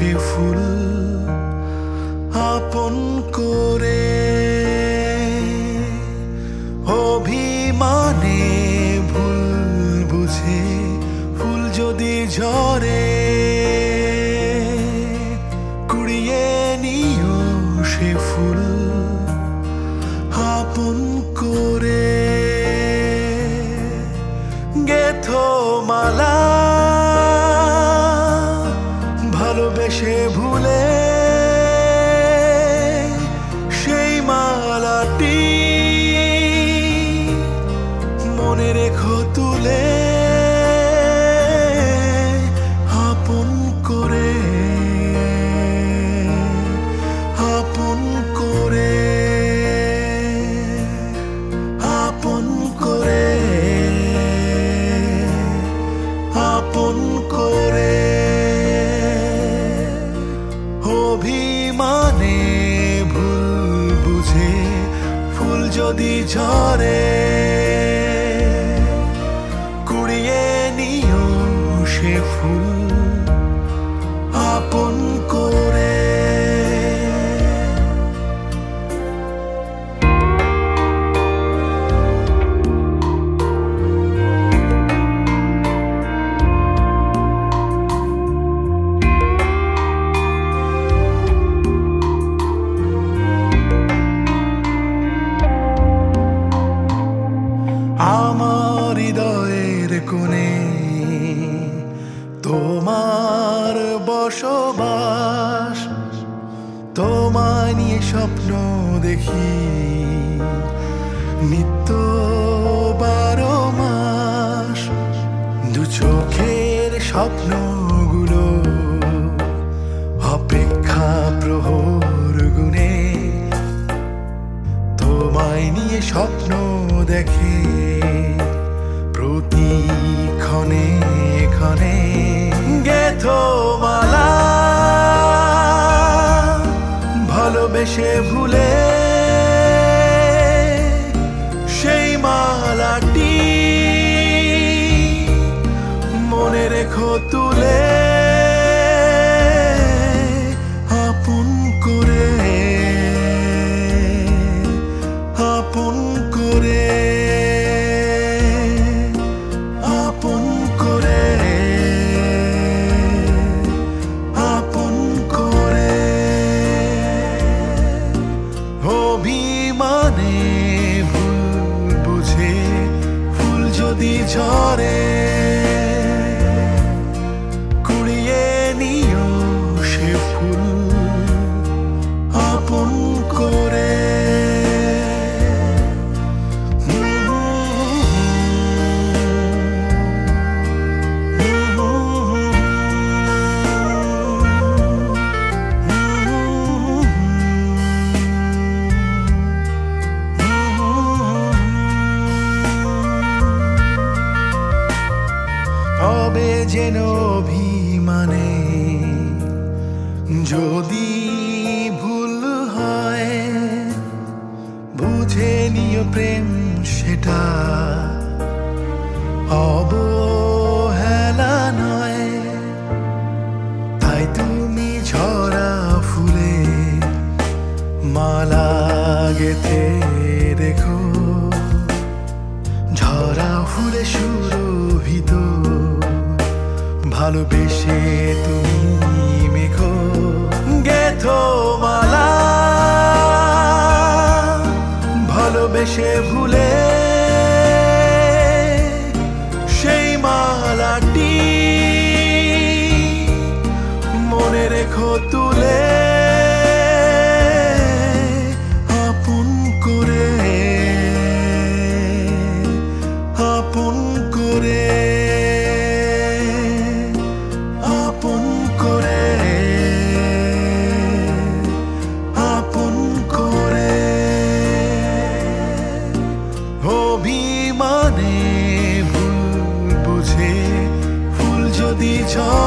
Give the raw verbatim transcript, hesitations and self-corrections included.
সে ফুল আপন করে অভিমানে ভুল বুঝে ফুল যদি ঝরে কুড়িয়ে নিও সে ফুল আপন করে গেথো মালা ভালোবেসে ভুলে সেই মালাটি মনে রেখো তুলে আপন করে আপন করে আপন করে আপন করে অভিমানে ভুল বুঝে ফুল যদি ঝরে কুড়িয়ে নিও সে ফুল আপন করে আমার হৃদয়ের কোণে তোমার বসবাস তোমায় নিয়ে স্বপ্ন দেখি নিত্য বারো মাস দু চোখের স্বপ্নগুলো অপেক্ষা প্রহর গুনে তোমায় নিয়ে স্বপ্ন দেখে প্রতি ক্ষণে ক্ষণে গেথো মালা ভালোবেসে ভুলে সেই মালাটি মনে রেখো তুলে আপন করে আপন করে আপন করে আপন করে অভিমানে ভুল বুঝে ফুল যদি ঝরে কুড়িয়ে নিও সে ফুল আপন করে তবে যেন অভিমানে যদি ভুল হয় বুঝে নিও প্রেম সেটা অবহেলা নয় তাই তুমি ঝরা ফুলে মালা গেথে রেখো ঝরা ফুলে সুরভিত ভালোবেসে তুমি মেখো গেথো মালা ভালোবেসে ভুলে সেই মালাটি মনে রেখো তুলে আপন করে আপন করে আপন করে আপন করে অভিমানে ভুল বুঝে ফুল যদি ঝরে